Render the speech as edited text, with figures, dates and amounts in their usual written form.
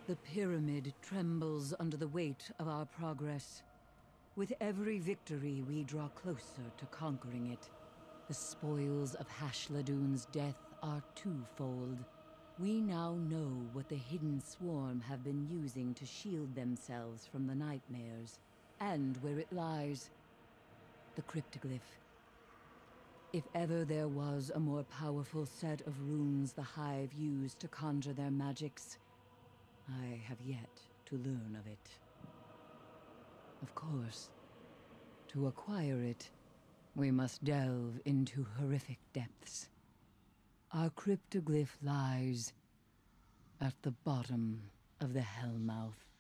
The pyramid trembles under the weight of our progress. With every victory, we draw closer to conquering it. The spoils of Hashladun's death are twofold. We now know what the Hidden Swarm have been using to shield themselves from the nightmares, and where it lies. The cryptoglyph. If ever there was a more powerful set of runes the Hive used to conjure their magics, I have yet to learn of it. Of course, to acquire it, we must delve into horrific depths. Our cryptoglyph lies at the bottom of the Hellmouth.